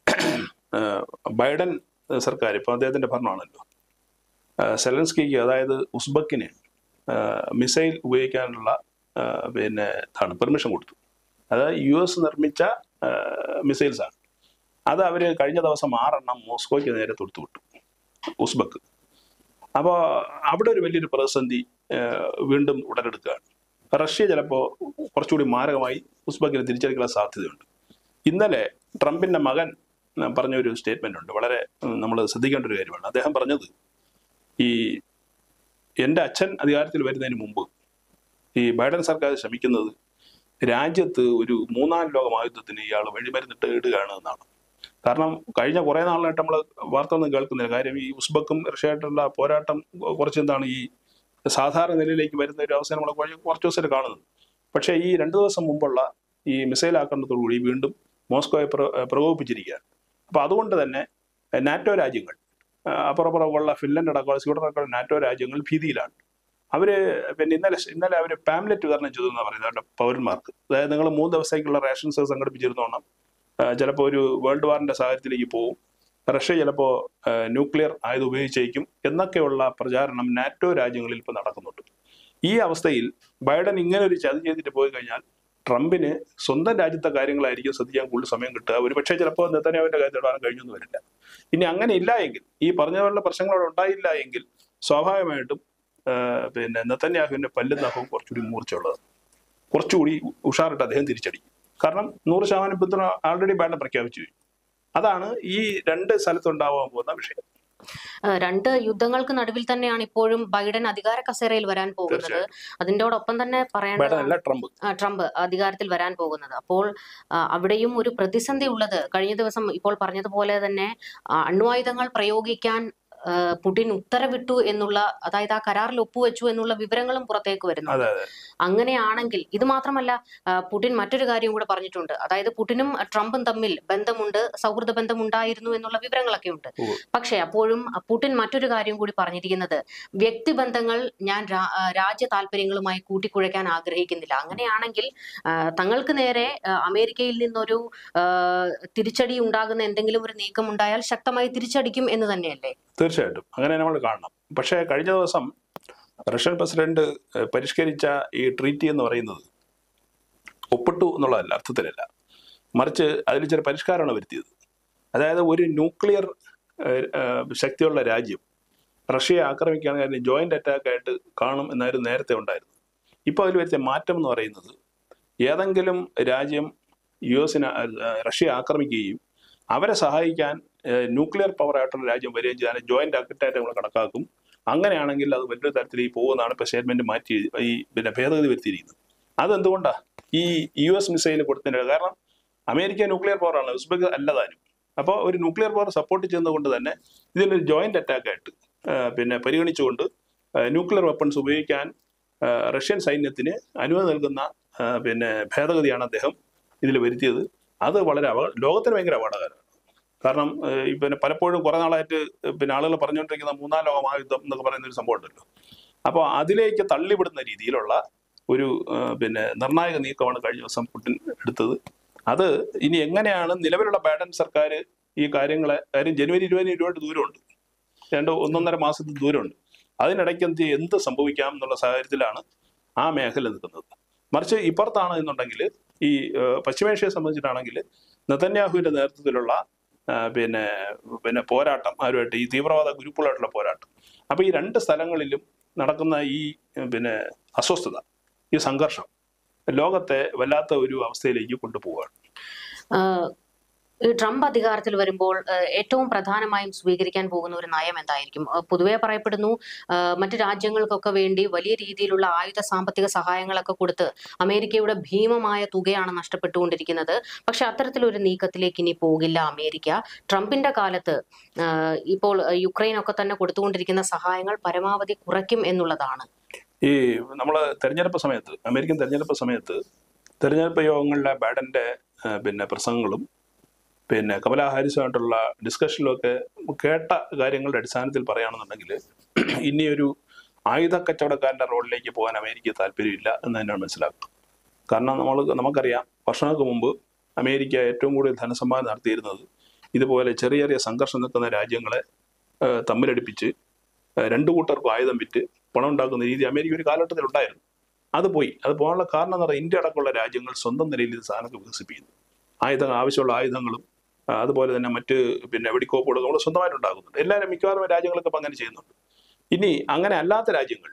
ബൈഡൻ സർക്കാർ, ഇപ്പൊ അദ്ദേഹത്തിന്റെ ഭരണമാണല്ലോ, സെലൻസ്കിക്ക് അതായത് ഉസ്ബക്കിന് മിസൈൽ ഉപയോഗിക്കാനുള്ള പിന്നെ താണ് പെർമിഷൻ കൊടുത്തു. അതായത് യു എസ് നിർമ്മിച്ച മിസൈൽസ് ആണ്. അത് അവര് കഴിഞ്ഞ ദിവസം ആറെണ്ണം മോസ്കോയ്ക്ക് നേരെ തൊടുത്തുവിട്ടു ഉസ്ബക്ക്. അപ്പോൾ അവിടെ ഒരു വലിയൊരു പ്രതിസന്ധി വീണ്ടും ഉടലെടുക്കുകയാണ്. റഷ്യ ചിലപ്പോൾ കുറച്ചുകൂടി മാരകമായി ഉസ്ബക്കിനെ തിരിച്ചടിക്കാൻ സാധ്യതയുണ്ട്. ഇന്നലെ ട്രംപിന്റെ മകൻ പറഞ്ഞൊരു സ്റ്റേറ്റ്മെന്റ് ഉണ്ട്, വളരെ നമ്മൾ ശ്രദ്ധിക്കേണ്ട ഒരു കാര്യമാണ്. അദ്ദേഹം പറഞ്ഞത്, ഈ എൻ്റെ അച്ഛൻ അധികാരത്തിൽ വരുന്നതിന് മുമ്പ് ഈ ബൈഡൻ സർക്കാർ ശ്രമിക്കുന്നത് രാജ്യത്ത് ഒരു മൂന്നാം ലോക മഹായുദ്ധത്തിന് ഇയാൾ വഴിമരുന്നിട്ട് ഇടുകയാണ് എന്നാണ്. കാരണം കഴിഞ്ഞ കുറേ നാളായിട്ട് നമ്മൾ വാർത്ത ഒന്നും കേൾക്കുന്നില്ല. കാര്യം ഈ ഉസ്ബക്കും റഷ്യയായിട്ടുള്ള പോരാട്ടം കുറച്ച് എന്താണ് ഈ സാധാരണ നിലയിലേക്ക് വരുന്ന ഒരു അവസരം നമ്മൾ കുറച്ച് ദിവസം കാണുന്നത്. പക്ഷേ ഈ രണ്ടു ദിവസം മുമ്പുള്ള ഈ മിസൈൽ ആക്രമണത്തോടുകൂടി വീണ്ടും മോസ്കോയെ പ്രകോപിപ്പിച്ചിരിക്കുകയാണ്. അപ്പോൾ അതുകൊണ്ട് തന്നെ നാറ്റോ രാജ്യങ്ങൾ, അപ്പുറപ്പുറമുള്ള ഫിൻലൻഡ് അടക്കം സ്വീഡൻ അടക്കം നാറ്റോ രാജ്യങ്ങൾ ഭീതിയിലാണ്. അവര് പിന്നെ ഇന്നലെ ഇന്നലെ അവർ പാംലെറ്റ് വിതരണം ചെയ്തു എന്നാണ് പറയുന്നത് അവരുടെ പൗരന്മാർക്ക്. അതായത് നിങ്ങൾ മൂന്ന് ദിവസത്തേക്കുള്ള റേഷൻസ് സംഘടിപ്പിച്ചിരുന്നോണം ചിലപ്പോൾ ഒരു വേൾഡ് വാറിന്റെ സാഹചര്യത്തിലേക്ക് പോകും, റഷ്യ ചിലപ്പോൾ ന്യൂക്ലിയർ ആയുധം ഉപയോഗിച്ചേക്കും എന്നൊക്കെയുള്ള പ്രചാരണം നാറ്റോ രാജ്യങ്ങളിൽ ഇപ്പോൾ നടക്കുന്നുണ്ട്. ഈ അവസ്ഥയിൽ ബൈഡൻ ഇങ്ങനെ ഒരു ചതി ചെയ്തിട്ട് പോയി കഴിഞ്ഞാൽ ട്രംപിന് സ്വന്തം രാജ്യത്തെ കാര്യങ്ങളായിരിക്കും ശ്രദ്ധിക്കാൻ കൂടുതൽ സമയം കിട്ടുക. ഒരുപക്ഷെ ചിലപ്പോൾ നെതന്യാഹുവിന്റെ കാര്യത്തിൽ ഇടാൻ കഴിഞ്ഞൊന്നും വരില്ല. ഇനി അങ്ങനെ ഇല്ല എങ്കിൽ, ഈ പറഞ്ഞ പോലുള്ള പ്രശ്നങ്ങളോട് ഉണ്ടായില്ല എങ്കിൽ സ്വാഭാവികമായിട്ടും പിന്നെ നെതന്യാഹുവിന്റെ പല്ലും നഖവും കുറച്ചുകൂടി മൂർച്ചയുള്ളത്, കുറച്ചുകൂടി ഉഷാറിട്ട് അദ്ദേഹം തിരിച്ചടിക്കും. കാരണം നൂറ് ശതമാനം പിന്തുണ ആൾറെഡി ബൈഡൻ പ്രഖ്യാപിച്ചു കഴിഞ്ഞു. അതാണ് ഈ രണ്ട് സ്ഥലത്തുണ്ടാവാൻ പോകുന്ന വിഷയം. രണ്ട് യുദ്ധങ്ങൾക്ക് നടുവിൽ തന്നെയാണ് ഇപ്പോഴും ബൈഡൻ അധികാര കസേരയിൽ വരാൻ പോകുന്നത്. അതിൻ്റെയോടൊപ്പം തന്നെ പറയേണ്ടത് ട്രംപ് ട്രംപ് അധികാരത്തിൽ വരാൻ പോകുന്നത്. അപ്പോൾ അവിടെയും ഒരു പ്രതിസന്ധി ഉള്ളത്, കഴിഞ്ഞ ദിവസം ഇപ്പോൾ പറഞ്ഞതുപോലെ തന്നെ അണ്വായുധങ്ങൾ പ്രയോഗിക്കാൻ പുടിൻ ഉത്തരവിട്ടു എന്നുള്ള, അതായത് ആ കരാറിൽ ഒപ്പുവെച്ചു എന്നുള്ള വിവരങ്ങളും പുറത്തേക്ക് വരുന്നുണ്ട്. അങ്ങനെയാണെങ്കിൽ ഇത് മാത്രമല്ല, പുടിൻ മറ്റൊരു കാര്യം കൂടെ പറഞ്ഞിട്ടുണ്ട്. അതായത് പുടിനും ട്രംപും തമ്മിൽ ബന്ധമുണ്ട്, സൗഹൃദ ബന്ധം ഉണ്ടായിരുന്നു എന്നുള്ള വിവരങ്ങളൊക്കെ ഉണ്ട്. പക്ഷെ അപ്പോഴും പുടിൻ മറ്റൊരു കാര്യം കൂടി പറഞ്ഞിരിക്കുന്നത്, വ്യക്തിബന്ധങ്ങൾ ഞാൻ രാജ്യ താല്പര്യങ്ങളുമായി കൂട്ടിക്കുഴയ്ക്കാൻ ആഗ്രഹിക്കുന്നില്ല. അങ്ങനെയാണെങ്കിൽ തങ്ങൾക്ക് നേരെ അമേരിക്കയിൽ നിന്നൊരു തിരിച്ചടി ഉണ്ടാകുന്ന എന്തെങ്കിലും ഒരു നീക്കം ഉണ്ടായാൽ ശക്തമായി തിരിച്ചടിക്കും എന്ന് തന്നെയല്ലേ? തീർച്ചയായിട്ടും അങ്ങനെ നമ്മൾ കാണണം. പക്ഷേ കഴിഞ്ഞ ദിവസം റഷ്യൻ പ്രസിഡന്റ് പരിഷ്കരിച്ച ഈ ട്രീറ്റി എന്ന് പറയുന്നത് ഒപ്പിട്ടു എന്നുള്ളതല്ല, അർത്ഥത്തിലല്ല, മറിച്ച് അതിൽ ചില പരിഷ്കാരമാണ് വരുത്തിയത്. അതായത് ഒരു ന്യൂക്ലിയർ ശക്തിയുള്ള രാജ്യം റഷ്യയെ ആക്രമിക്കുകയാണെങ്കിൽ ജോയിന്റ് അറ്റാക്ക് ആയിട്ട് കാണും എന്നായിരുന്നു നേരത്തെ ഉണ്ടായിരുന്നത്. ഇപ്പോൾ അതിൽ വരുത്തിയ മാറ്റം എന്ന് പറയുന്നത്, ഏതെങ്കിലും രാജ്യം യു എസിനെ റഷ്യയെ ആക്രമിക്കുകയും അവരെ സഹായിക്കാൻ ന്യൂക്ലിയർ പവർ ആയിട്ടുള്ള രാജ്യം വരികയും ചെയ്താൽ ജോയിന്റ് അറ്റാക്ക് നമ്മൾ കണക്കാക്കും. അങ്ങനെയാണെങ്കിൽ അത് വലിയ തരത്തിലേക്ക് പോകുന്നതാണ് ഇപ്പോൾ സ്റ്റേറ്റ്മെന്റ് മാറ്റി ഈ പിന്നെ ഭേദഗതി വരുത്തിയിരിക്കുന്നത്. അതെന്തുകൊണ്ടാണ് ഈ യു എസ് മിസൈൽ കൊടുത്തതിൻ്റെ? കാരണം അമേരിക്ക ന്യൂക്ലിയർ പവറാണ്, ഉസ്ബെക്ക് അല്ലതാനും. അപ്പോൾ ഒരു ന്യൂക്ലിയർ പവർ സപ്പോർട്ട് ചെയ്യുന്നതുകൊണ്ട് തന്നെ ഇതിനൊരു ജോയിന്റ് അറ്റാക്കായിട്ട് പിന്നെ പരിഗണിച്ചുകൊണ്ട് ന്യൂക്ലിയർ വെപ്പൺസ് ഉപയോഗിക്കാൻ റഷ്യൻ സൈന്യത്തിന് അനുമതി നൽകുന്ന പിന്നെ ഭേദഗതിയാണ് അദ്ദേഹം ഇതിൽ വരുത്തിയത്. അത് വളരെ അപ ലോകത്തിന് ഭയങ്കര അപകടകരമാണ്. കാരണം പിന്നെ പലപ്പോഴും കുറെ നാളായിട്ട് പിന്നെ ആളുകൾ പറഞ്ഞുകൊണ്ടിരിക്കുന്ന മൂന്നാം ലോക മഹായുദ്ധം എന്നൊക്കെ പറയുന്ന ഒരു സംഭവം ഉണ്ടല്ലോ. അപ്പോൾ അതിലേക്ക് തള്ളിവിടുന്ന രീതിയിലുള്ള ഒരു പിന്നെ നിർണായക നീക്കമാണ് കഴിഞ്ഞ ദിവസം പുടിൻ എടുത്തത്. അത് ഇനി എങ്ങനെയാണ് നിലവിലുള്ള ബൈഡൻ സർക്കാർ ഈ കാര്യങ്ങളെ, കാര്യം ജനുവരി ഇരുപതിന് ഇരുപത് ദൂരമുണ്ട്, രണ്ട് ഒന്നൊന്നര മാസത്തിൽ ദൂരമുണ്ട്, അതിനിടയ്ക്ക് എന്ത് എന്ത് സംഭവിക്കാം എന്നുള്ള സാഹചര്യത്തിലാണ് ആ മേഖല നിൽക്കുന്നത്. മറിച്ച് ഇപ്പുറത്താണ് എന്നുണ്ടെങ്കിൽ ഈ പശ്ചിമേഷ്യയെ സംബന്ധിച്ചിട്ടാണെങ്കിൽ നെതന്യാഹുവിന്റെ നേതൃത്വത്തിലുള്ള പിന്നെ പിന്നെ പോരാട്ടം ആരുമായിട്ട്, ഈ തീവ്രവാദ ഗ്രൂപ്പുകളായിട്ടുള്ള പോരാട്ടം. അപ്പൊ ഈ രണ്ട് സ്ഥലങ്ങളിലും നടക്കുന്ന ഈ പിന്നെ അസ്വസ്ഥത, ഈ സംഘർഷം ലോകത്തെ വല്ലാത്ത ഒരു അവസ്ഥയിലേക്ക് കൊണ്ടുപോവുകയാണ്. ട്രംപ് അധികാരത്തിൽ വരുമ്പോൾ ഏറ്റവും പ്രധാനമായും സ്വീകരിക്കാൻ പോകുന്ന ഒരു നയം എന്തായിരിക്കും? പൊതുവെ പറയപ്പെടുന്നു മറ്റു രാജ്യങ്ങൾക്കൊക്കെ വേണ്ടി വലിയ രീതിയിലുള്ള ആയുധ സാമ്പത്തിക സഹായങ്ങളൊക്കെ കൊടുത്ത് അമേരിക്കയുടെ ഭീമമായ തുകയാണ് നഷ്ടപ്പെട്ടുകൊണ്ടിരിക്കുന്നത്. പക്ഷെ അത്തരത്തിലൊരു നീക്കത്തിലേക്ക് ഇനി പോകില്ല അമേരിക്ക. ട്രംപിന്റെ കാലത്ത് ഇപ്പോൾ യുക്രൈൻ ഒക്കെ തന്നെ കൊടുത്തുകൊണ്ടിരിക്കുന്ന സഹായങ്ങൾ പരമാവധി കുറയ്ക്കും എന്നുള്ളതാണ്. ഈ നമ്മള് തെരഞ്ഞെടുപ്പ് സമയത്ത്, അമേരിക്കൻ തെരഞ്ഞെടുപ്പ് സമയത്ത് തെരഞ്ഞെടുപ്പ് യോഗങ്ങളിലെ ബൈഡന്റെ പിന്നെ പ്രസംഗങ്ങളും പിന്നെ കമലാ ഹാരിസുമായിട്ടുള്ള ഡിസ്കഷനിലൊക്കെ കേട്ട കാര്യങ്ങളുടെ അടിസ്ഥാനത്തിൽ പറയുകയാണെന്നുണ്ടെങ്കിൽ ഇനിയൊരു ആയുധ കച്ചവടക്കാരൻ്റെ റോളിലേക്ക് പോകാൻ അമേരിക്ക താല്പര്യമില്ല എന്ന് തന്നെയാണ് മനസ്സിലാക്കുക. കാരണം നമ്മൾ നമുക്കറിയാം, വർഷങ്ങൾക്ക് മുമ്പ് അമേരിക്ക ഏറ്റവും കൂടുതൽ ധനസമ്പാദനം നടത്തിയിരുന്നത് ഇതുപോലെ ചെറിയ ചെറിയ സംഘർഷം നിൽക്കുന്ന രാജ്യങ്ങളെ തമ്മിലടിപ്പിച്ച് രണ്ടു കൂട്ടർക്കും ആയുധം വിറ്റ് പണം ഉണ്ടാക്കുന്ന രീതി അമേരിക്ക ഒരു കാലഘട്ടത്തിൽ ഉണ്ടായിരുന്നു. അത് പോയി. അത് പോകാനുള്ള കാരണം എന്ന് പറഞ്ഞാൽ ഇന്ത്യ അടക്കമുള്ള രാജ്യങ്ങൾ സ്വന്തം നിലയിൽ ഇത് സാധനങ്ങൾ വികസിപ്പിക്കുന്നു. ആയുധങ്ങൾ, ആവശ്യമുള്ള ആയുധങ്ങളും അതുപോലെ തന്നെ മറ്റ് പിന്നെ വെടിക്കോപ്പുകളും നമ്മൾ സ്വന്തമായിട്ടുണ്ടാകുന്നുണ്ട്. എല്ലാവരും മിക്കവാറും രാജ്യങ്ങളൊക്കെ ഇപ്പം അങ്ങനെ ചെയ്യുന്നുണ്ട്. ഇനി അങ്ങനെ അല്ലാത്ത രാജ്യങ്ങൾ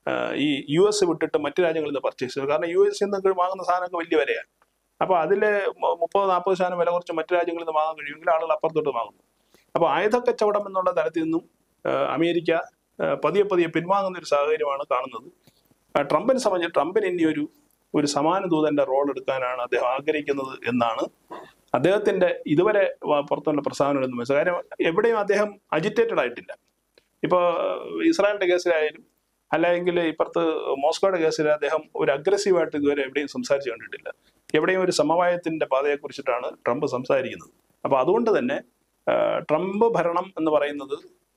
ഈ യു എസ് വിട്ടിട്ട് മറ്റു രാജ്യങ്ങളിൽ നിന്ന് പർച്ചേസ് ചെയ്യും. കാരണം യു എസ് നിന്ന് വാങ്ങുന്ന സാധനമൊക്കെ വലിയ വിലയാണ്. അപ്പോൾ അതിൽ മുപ്പത് നാൽപ്പത് ശതമാനം വില കുറച്ച് മറ്റു രാജ്യങ്ങളിൽ നിന്ന് വാങ്ങാൻ കഴിയുമെങ്കിൽ ആളുകൾ അപ്പുറത്തോട്ട് വാങ്ങുന്നു. അപ്പോൾ ആയുധ കച്ചവടം എന്നുള്ള തലത്തിൽ നിന്നും അമേരിക്ക പതിയെ പതിയെ പിൻവാങ്ങുന്ന ഒരു സാഹചര്യമാണ് കാണുന്നത്. ട്രംപിനെ സംബന്ധിച്ച് ട്രംപിന് ഇനി ഒരു ഒരു സമാന ദൂതന്റെ റോൾ എടുക്കാനാണ് അദ്ദേഹം ആഗ്രഹിക്കുന്നത് എന്നാണ് അദ്ദേഹത്തിന്റെ ഇതുവരെ പുറത്തുള്ള പ്രസ്താവനകൾ എന്ന് മനസ്സിലാക്കുക. കാര്യം എവിടെയും അദ്ദേഹം അജിറ്റേറ്റഡ് ആയിട്ടില്ല. ഇപ്പോൾ ഇസ്രായേലിന്റെ കേസിലായാലും അല്ലെങ്കിൽ ഇപ്പുറത്ത് മോസ്കോയുടെ കേസിൽ അദ്ദേഹം ഒരു അഗ്രസീവായിട്ട് ഇതുവരെ എവിടെയും സംസാരിച്ചു കണ്ടിട്ടില്ല. എവിടെയും ഒരു സമവായത്തിന്റെ പാതയെക്കുറിച്ചിട്ടാണ് ട്രംപ് സംസാരിക്കുന്നത്. അപ്പോൾ അതുകൊണ്ട് തന്നെ ട്രംപ് ഭരണം എന്ന് പറയുന്നത്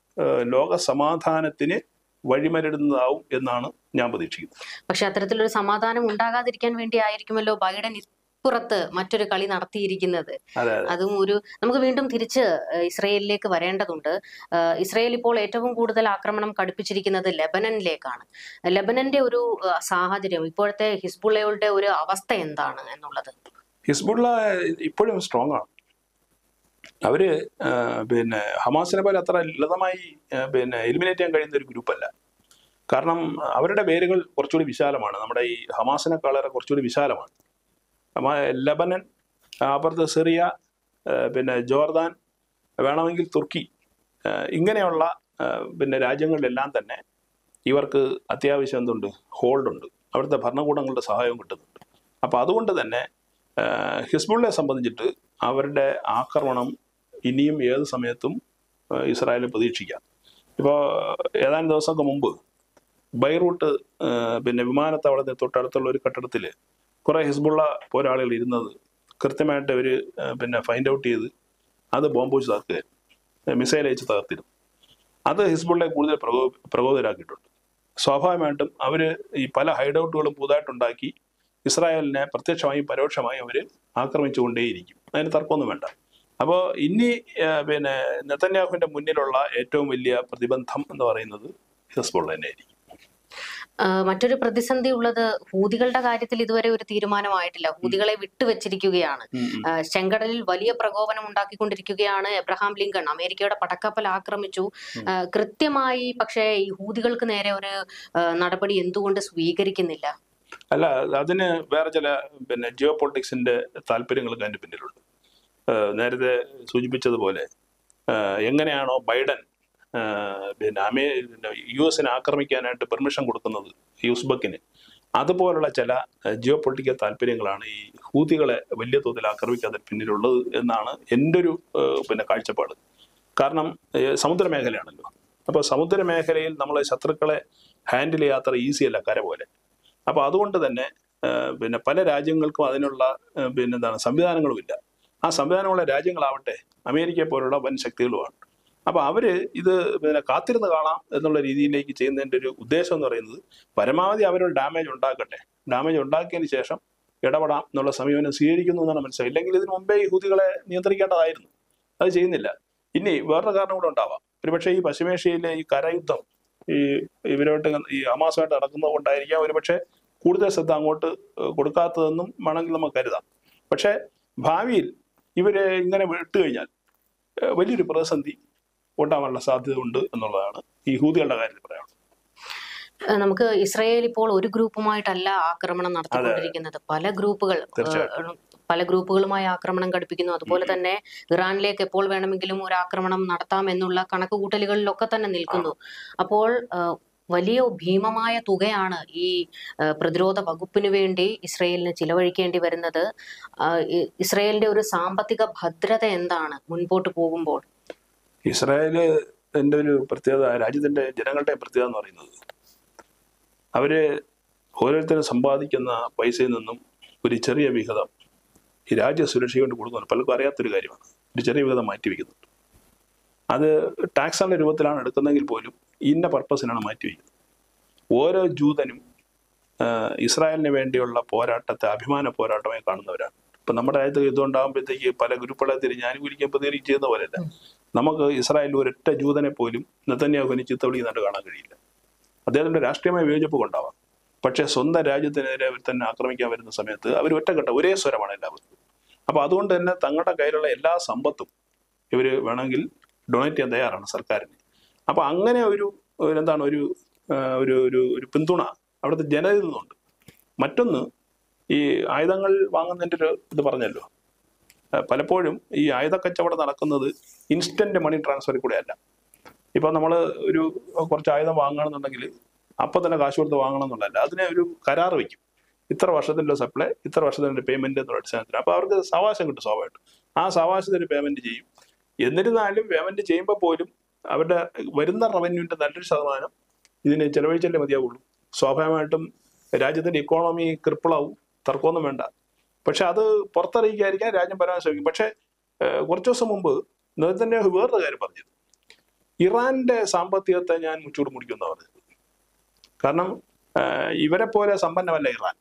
ലോക സമാധാനത്തിന് വഴിമരുന്നതാവും എന്നാണ് ഞാൻ പ്രതീക്ഷിക്കുന്നത്. പക്ഷെ അത്തരത്തിലൊരു സമാധാനം ഉണ്ടാകാതിരിക്കാൻ വേണ്ടി ആയിരിക്കുമല്ലോ ബൈഡൻ പുറത്ത് മറ്റൊരു കളി നടത്തിയിരിക്കുന്നത്. അതും ഒരു നമുക്ക് വീണ്ടും തിരിച്ച് ഇസ്രയേലിലേക്ക് വരേണ്ടതുണ്ട്. ഇസ്രയേൽ ഇപ്പോൾ ഏറ്റവും കൂടുതൽ ആക്രമണം കടുപ്പിച്ചിരിക്കുന്നത് ലെബനനിലേക്കാണ്. ലെബനന്റെ ഒരു സാഹചര്യം, ഇപ്പോഴത്തെ ഹിസ്ബുള്ളയുടെ ഒരു അവസ്ഥ എന്താണ് എന്നുള്ളത്? ഹിസ്ബുള്ള ഇപ്പോഴും സ്ട്രോങ് ആണ്. അവര് പിന്നെ ഹമാസിനെ പോലെ അത്ര ലളിതമായി പിന്നെ എലിമിനേറ്റ് ചെയ്യാൻ കഴിയുന്ന ഒരു ഗ്രൂപ്പല്ല. കാരണം അവരുടെ വേരുകൾ കുറച്ചുകൂടി വിശാലമാണ്. നമ്മുടെ ഈ ഹമാസിനെക്കാളേറെ കുറച്ചുകൂടി വിശാലമാണ്. ലബനൻ, അപ്പുറത്ത് സിറിയ, പിന്നെ ജോർദാൻ, വേണമെങ്കിൽ തുർക്കി, ഇങ്ങനെയുള്ള പിന്നെ രാജ്യങ്ങളിലെല്ലാം തന്നെ ഇവർക്ക് അത്യാവശ്യം എന്തുണ്ട്, ഹോൾഡുണ്ട്, അവിടുത്തെ ഭരണകൂടങ്ങളുടെ സഹായവും കിട്ടുന്നുണ്ട്. അപ്പോൾ അതുകൊണ്ട് തന്നെ ഹിസ്ബുള്ളയെ സംബന്ധിച്ചിട്ട് അവരുടെ ആക്രമണം ഇനിയും ഏത് സമയത്തും ഇസ്രായേൽ പ്രതീക്ഷിക്കാം. ഇപ്പോൾ ഏതാനും ദിവസങ്ങൾക്ക് മുമ്പ് ബൈറൂട്ട് പിന്നെ വിമാനത്താവളത്തിന് തൊട്ടടുത്തുള്ള ഒരു കെട്ടിടത്തിൽ കുറേ ഹിസ്ബുള്ള പോരാളികൾ ഇരുന്നത് കൃത്യമായിട്ട് അവർ പിന്നെ ഫൈൻഡ് ഔട്ട് ചെയ്ത് അത് ബോംബ് വെച്ച് തകർക്കുകയായിരുന്നു, മിസൈൽ അയച്ച് തകർത്തിരുന്നു. അത് ഹിസ്ബുള്ളയെ കൂടുതൽ പ്രകോ പ്രകോപിതരാക്കിയിട്ടുണ്ട്. സ്വാഭാവികമായിട്ടും അവർ ഈ പല ഹൈഡൗട്ടുകളും പുതുതായിട്ടുണ്ടാക്കി ഇസ്രായേലിനെ പ്രത്യക്ഷമായും പരോക്ഷമായും അവർ ആക്രമിച്ചുകൊണ്ടേയിരിക്കും. അതിന് തർക്കമൊന്നും വേണ്ട. അപ്പോൾ ഇനി പിന്നെ നെതന്യാഹുവിന്റെ മുന്നിലുള്ള ഏറ്റവും വലിയ പ്രതിബന്ധം എന്ന് പറയുന്നത് ഹിസ്ബുള്ള തന്നെയായിരിക്കും. മറ്റൊരു പ്രതിസന്ധി ഉള്ളത് ഹൂതികളുടെ കാര്യത്തിൽ ഇതുവരെ ഒരു തീരുമാനമായിട്ടില്ല. ഹൂതികളെ വിട്ടുവെച്ചിരിക്കുകയാണ്. ചെങ്കടലിൽ വലിയ പ്രകോപനം ഉണ്ടാക്കിക്കൊണ്ടിരിക്കുകയാണ്. എബ്രഹാം ലിങ്കൺ അമേരിക്കയുടെ പടക്കപ്പൽ ആക്രമിച്ചു. കൃത്യമായി പക്ഷേ ഈ ഹൂതികൾക്ക് നേരെ ഒരു നടപടി എന്തുകൊണ്ട് സ്വീകരിക്കുന്നില്ല? അല്ല, അതിന് വേറെ ചില പിന്നെ ജിയോ പൊളിറ്റിക്സിന്റെ താല്പര്യങ്ങൾക്ക് അതിന്റെ പിന്നിലുണ്ട്. നേരത്തെ സൂചിപ്പിച്ചതുപോലെ എങ്ങനെയാണോ ബൈഡൻ പിന്നെ അമേ യു എസിനെ ആക്രമിക്കാനായിട്ട് പെർമിഷൻ കൊടുക്കുന്നത് യുസ്ബക്കിന്, അതുപോലുള്ള ചില ജിയോ പൊളിറ്റിക്കൽ താല്പര്യങ്ങളാണ് ഈ ഹൂതികളെ വലിയ തോതിൽ ആക്രമിക്കാതെ പിന്നിലുള്ളത് എന്നാണ് എൻ്റെ ഒരു പിന്നെ കാഴ്ചപ്പാട്. കാരണം സമുദ്ര മേഖലയാണല്ലോ. അപ്പോൾ സമുദ്ര മേഖലയിൽ നമ്മൾ ശത്രുക്കളെ ഹാൻഡിൽ ചെയ്യാത്ര ഈസിയല്ല കര പോലെ. അപ്പോൾ അതുകൊണ്ട് തന്നെ പിന്നെ പല രാജ്യങ്ങൾക്കും അതിനുള്ള പിന്നെ എന്താണ് സംവിധാനങ്ങളുമില്ല. ആ സംവിധാനമുള്ള രാജ്യങ്ങളാവട്ടെ അമേരിക്കയെ പോലുള്ള വൻ ശക്തികളുമാണ്. അപ്പോൾ അവർ ഇത് പിന്നെ കാത്തിരുന്ന് കാണാം എന്നുള്ള രീതിയിലേക്ക് ചെയ്യുന്നതിൻ്റെ ഒരു ഉദ്ദേശം എന്ന് പറയുന്നത് പരമാവധി അവരൊരു ഡാമേജ് ഉണ്ടാക്കട്ടെ, ഡാമേജ് ഉണ്ടാക്കിയതിന് ശേഷം ഇടപെടാം എന്നുള്ള സമീപനം സ്വീകരിക്കുന്നു എന്നാണ് മനസ്സിലായി. ഇല്ലെങ്കിൽ ഇതിനു മുമ്പേ ഈ ഹൂതികളെ നിയന്ത്രിക്കേണ്ടതായിരുന്നു, അത് ചെയ്യുന്നില്ല. ഇനി വേറൊരു കാരണം കൂടെ ഉണ്ടാവാം. ഒരുപക്ഷെ ഈ പശ്ചിമേഷ്യയിലെ ഈ കരയുദ്ധം ഈ ഇവരോട്ട് ഈ ഹമാസുമായിട്ട് നടക്കുന്നത് കൊണ്ടായിരിക്കാം ഒരുപക്ഷെ കൂടുതൽ ശ്രദ്ധ അങ്ങോട്ട് കൊടുക്കാത്തതെന്നും വേണമെങ്കിൽ നമുക്ക് കരുതാം. പക്ഷേ ഭാവിയിൽ ഇവരെ ഇങ്ങനെ വിട്ടു കഴിഞ്ഞാൽ വലിയൊരു പ്രതിസന്ധി ഉണ്ടാവാനുള്ള സാധ്യത ഉണ്ട് എന്നുള്ളതാണ് ഈ ഹൂതികളുടെ കാര്യത്തിൽ പറയാനുള്ളത്. നമുക്ക് ഇസ്രായേൽ ഇപ്പോൾ ഒരു ഗ്രൂപ്പുമായിട്ടല്ല ആക്രമണം നടത്തിക്കൊണ്ടിരിക്കുന്നത്. പല ഗ്രൂപ്പുകൾ പല ഗ്രൂപ്പുകളുമായി ആക്രമണം ഘടിപ്പിക്കുന്നു. അതുപോലെ തന്നെ ഇറാനിലേക്ക് എപ്പോൾ വേണമെങ്കിലും ഒരു ആക്രമണം നടത്താം എന്നുള്ള കണക്കുകൂട്ടലുകളിലൊക്കെ തന്നെ നിൽക്കുന്നു. അപ്പോൾ വലിയ ഭീമമായ തുകയാണ് ഈ പ്രതിരോധ വകുപ്പിന് വേണ്ടി ഇസ്രയേലിന് ചിലവഴിക്കേണ്ടി വരുന്നത്. ഇസ്രയേലിന്റെ ഒരു സാമ്പത്തിക ഭദ്രത എന്താണ് മുൻപോട്ട് പോകുമ്പോൾ? ഇസ്രായേല് എൻ്റെ ഒരു പ്രത്യേകത, രാജ്യത്തിന്റെ ജനങ്ങളുടെ പ്രത്യേകത എന്ന് പറയുന്നത് അവര് ഓരോരുത്തരും സമ്പാദിക്കുന്ന പൈസയിൽ നിന്നും ഒരു ചെറിയ വിഹിതം ഈ രാജ്യ സുരക്ഷയ്ക്ക് വേണ്ടി കൊടുക്കുന്നുണ്ട്. പലർക്കും അറിയാത്തൊരു കാര്യമാണ്. ഒരു ചെറിയ വിഹിതം മാറ്റിവെക്കുന്നുണ്ട്. അത് ടാക്സുകളുടെ രൂപത്തിലാണ് എടുക്കുന്നതെങ്കിൽ പോലും ഇന്ന പർപ്പസിനാണ് മാറ്റിവെക്കുന്നത്. ഓരോ ജൂതനും ഇസ്രായേലിന് വേണ്ടിയുള്ള പോരാട്ടത്തെ അഭിമാന പോരാട്ടമായി കാണുന്നവരാണ്. ഇപ്പം നമ്മുടെ രാജ്യത്ത് യുദ്ധം ഉണ്ടാകുമ്പോഴത്തേക്ക് പല ഗ്രൂപ്പുകളെ തിരിഞ്ഞ് അനുകൂലിക്കാൻ പ്രതികരിച്ച് ചെയ്യുന്ന പോലെയല്ല. നമുക്ക് ഇസ്രായേലിൽ ഒരൊറ്റ ജൂതനെ പോലും നെതന്യാഹുവിന് ചിത്തവിളിക്കുന്നതായിട്ട് കാണാൻ കഴിയില്ല. അദ്ദേഹത്തിന്റെ രാഷ്ട്രീയമായ വിയോജിപ്പ് കൊണ്ടാവാം. പക്ഷേ സ്വന്തം രാജ്യത്തിനെതിരെ അവർ തന്നെ ആക്രമിക്കാൻ വരുന്ന സമയത്ത് അവർ ഒറ്റക്കെട്ട ഒരേ സ്വരമാണ് എല്ലാവർക്കും. അപ്പോൾ അതുകൊണ്ട് തന്നെ തങ്ങളുടെ കയ്യിലുള്ള എല്ലാ സമ്പത്തും ഇവർ വേണമെങ്കിൽ ഡൊണേറ്റ് ചെയ്യാൻ തയ്യാറാണ് സർക്കാരിന്. അപ്പോൾ അങ്ങനെ ഒരു എന്താണ് ഒരു ഒരു ഒരു പിന്തുണ അവിടുത്തെ ജനതയിൽ നിന്നുണ്ട്. മറ്റൊന്ന്, ഈ ആയുധങ്ങൾ വാങ്ങുന്നതിൻ്റെ ഒരു ഇത് പറഞ്ഞല്ലോ, പലപ്പോഴും ഈ ആയുധ കച്ചവടം നടക്കുന്നത് ഇൻസ്റ്റന്റ് മണി ട്രാൻസ്ഫറിൽ കൂടെ അല്ല. ഇപ്പൊ നമ്മൾ ഒരു കുറച്ച് ആയുധം വാങ്ങണമെന്നുണ്ടെങ്കിൽ അപ്പൊ തന്നെ കാശ് കൊടുത്ത് വാങ്ങണം എന്നുള്ളതല്ല. അതിനെ ഒരു കരാർ വയ്ക്കും. ഇത്ര വർഷത്തിന്റെ സപ്ലൈ, ഇത്ര വർഷത്തിന്റെ പേയ്മെന്റ് എന്നുള്ള അടിസ്ഥാനത്തിൽ. അപ്പൊ അവർക്ക് സാവകാശം കിട്ടും സ്വാഭാവികമായിട്ടും. ആ സാവകാശത്തിന് പേയ്മെന്റ് ചെയ്യും. എന്നിരുന്നാലും പേയ്മെന്റ് ചെയ്യുമ്പോൾ പോലും അവരുടെ വരുന്ന റവന്യൂവിന്റെ നല്ലൊരു ശതമാനം ഇതിന് ചെലവഴിച്ചല്ലേ മതിയാവുള്ളൂ. സ്വാഭാവികമായിട്ടും രാജ്യത്തിന്റെ ഇക്കോണമി ക്രിപ്പിളാവും, തർക്കമൊന്നും വേണ്ട. പക്ഷെ അത് പുറത്തറിയിക്കാതിരിക്കാൻ രാജ്യം പരമാവധി ശ്രമിക്കും. പക്ഷെ കുറച്ചു ദിവസം മുമ്പ് നെതന്യാഹു വേറൊരു കാര്യം പറഞ്ഞത്, ഇറാന്റെ സാമ്പത്തികത്തെ ഞാൻ മുച്ചൂട് മുടിക്കുന്ന പറഞ്ഞത്. കാരണം ഇവരെ പോലെ സമ്പന്നമല്ല ഇറാൻ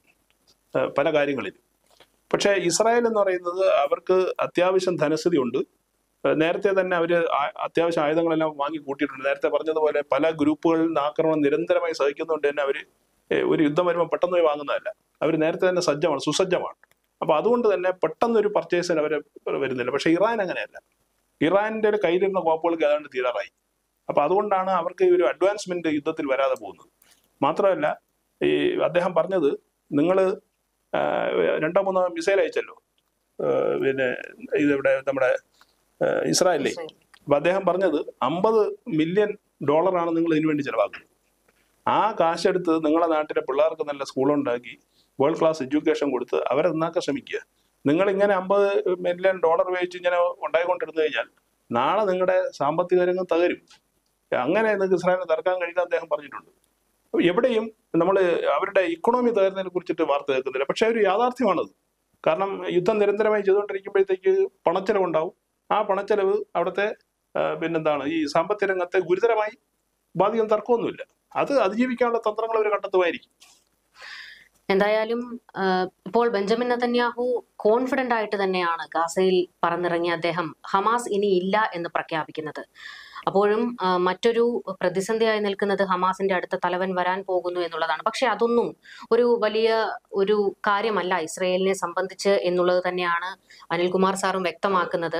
പല കാര്യങ്ങളിലും. പക്ഷെ ഇസ്രായേൽ എന്ന് പറയുന്നത് അവർക്ക് അത്യാവശ്യം ധനസ്ഥിതി ഉണ്ട്. നേരത്തെ തന്നെ അവർ അത്യാവശ്യം ആയുധങ്ങളെല്ലാം വാങ്ങി കൂട്ടിയിട്ടുണ്ട്. നേരത്തെ പറഞ്ഞതുപോലെ പല ഗ്രൂപ്പുകളിൽ നിന്ന് ആക്രമണം നിരന്തരമായി സഹിക്കുന്നതുകൊണ്ട് തന്നെ അവർ ഒരു യുദ്ധം വരുമ്പോൾ പെട്ടെന്ന് പോയി വാങ്ങുന്നതല്ല. അവർ നേരത്തെ തന്നെ സജ്ജമാണ്, സുസജ്ജമാണ്. അപ്പൊ അതുകൊണ്ട് തന്നെ പെട്ടെന്നൊരു പർച്ചേസിന് അവർ വരുന്നില്ല. പക്ഷെ ഇറാൻ അങ്ങനെയല്ല. ഇറാന്റെ കയ്യിലിരുന്ന കോപ്പുകൾക്ക് ഏതാണ്ട് തീരാറായി. അപ്പൊ അതുകൊണ്ടാണ് അവർക്ക് ഒരു അഡ്വാൻസ്മെന്റ് യുദ്ധത്തിൽ വരാതെ പോകുന്നത്. മാത്രമല്ല, ഈ അദ്ദേഹം പറഞ്ഞത്, നിങ്ങൾ രണ്ടോ മൂന്നോ മിസൈൽ അയച്ചല്ലോ, പിന്നെ ഇതിവിടെ നമ്മുടെ ഇസ്രായേലിലെ. അപ്പൊ അദ്ദേഹം പറഞ്ഞത് അമ്പത് മില്യൺ ഡോളറാണ് നിങ്ങൾ ഇതിനു വേണ്ടി ചെലവാക്കുന്നത്. ആ കാശെടുത്ത് നിങ്ങളെ നാട്ടിലെ പിള്ളേർക്ക് നല്ല സ്കൂളുണ്ടാക്കി വേൾഡ് ക്ലാസ് എഡ്യൂക്കേഷൻ കൊടുത്ത് അവരെ നന്നാക്കാൻ ശ്രമിക്കുക. നിങ്ങളിങ്ങനെ അമ്പത് മില്യൺ ഡോളർ ഉപയോഗിച്ച് ഇങ്ങനെ ഉണ്ടായിക്കൊണ്ടിരുന്നു കഴിഞ്ഞാൽ നാളെ നിങ്ങളുടെ സാമ്പത്തിക രംഗം തകരും. അങ്ങനെ നിങ്ങൾക്ക് ഇസ്രായേലിനെ തകർക്കാൻ കഴിയില്ല അദ്ദേഹം പറഞ്ഞിട്ടുണ്ട്. എവിടെയും നമ്മൾ അവരുടെ ഇക്കണോമി തകരുന്നതിനെ കുറിച്ചിട്ട് വാർത്ത കേൾക്കുന്നില്ല. പക്ഷെ ഒരു യാഥാർത്ഥ്യമാണത്. കാരണം യുദ്ധം നിരന്തരമായി ചെയ്തുകൊണ്ടിരിക്കുമ്പോഴത്തേക്ക് പണച്ചെലവുണ്ടാവും. ആ പണച്ചെലവ് അവിടുത്തെ പിന്നെന്താണ് ഈ സാമ്പത്തിക രംഗത്തെ ഗുരുതരമായി ബാധിക്കുന്ന തർക്കമൊന്നുമില്ല. അത് അതിജീവിക്കാനുള്ള തന്ത്രങ്ങൾ അവർ കണ്ടെത്തുമായിരിക്കും. എന്തായാലും ഇപ്പോൾ ബെഞ്ചമിൻ നെതന്യാഹു കോൺഫിഡന്റ് ആയിട്ട് തന്നെയാണ് ഗാസയിൽ പറന്നിറങ്ങിയ അദ്ദേഹം ഹമാസ് ഇനി ഇല്ല എന്ന് പ്രഖ്യാപിക്കുന്നത്. അപ്പോഴും മറ്റൊരു പ്രതിസന്ധിയായി നിൽക്കുന്നത് ഹമാസിന്റെ അടുത്ത തലവൻ വരാൻ പോകുന്നു എന്നുള്ളതാണ്. പക്ഷെ അതൊന്നും ഒരു വലിയ ഒരു കാര്യമല്ല ഇസ്രയേലിനെ സംബന്ധിച്ച് എന്നുള്ളത് തന്നെയാണ് അനിൽകുമാർ സാറും വ്യക്തമാക്കുന്നത്.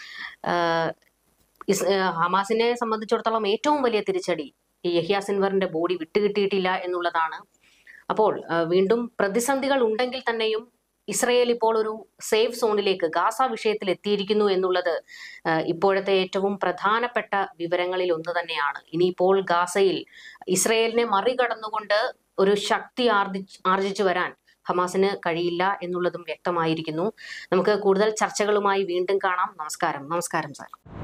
ഹമാസിനെ സംബന്ധിച്ചിടത്തോളം ഏറ്റവും വലിയ തിരിച്ചടി ഈ യഹ്യ സിൻവറിന്റെ ബോഡി വിട്ടുകിട്ടിയിട്ടില്ല എന്നുള്ളതാണ്. അപ്പോൾ വീണ്ടും പ്രതിസന്ധികൾ ഉണ്ടെങ്കിൽ തന്നെയും ഇസ്രയേൽ ഇപ്പോൾ ഒരു സേഫ് സോണിലേക്ക് ഗാസ വിഷയത്തിൽ എത്തിയിരിക്കുന്നു എന്നുള്ളത് ഇപ്പോഴത്തെ ഏറ്റവും പ്രധാനപ്പെട്ട വിവരങ്ങളിൽ ഒന്ന് തന്നെയാണ്. ഇനിയിപ്പോൾ ഗാസയിൽ ഇസ്രയേലിനെ മറികടന്നുകൊണ്ട് ഒരു ശക്തി ആർജി ആർജിച്ചു വരാൻ ഹമാസിന് കഴിയില്ല എന്നുള്ളതും വ്യക്തമായിരിക്കുന്നു. നമുക്ക് കൂടുതൽ ചർച്ചകളുമായി വീണ്ടും കാണാം. നമസ്കാരം. നമസ്കാരം സാർ.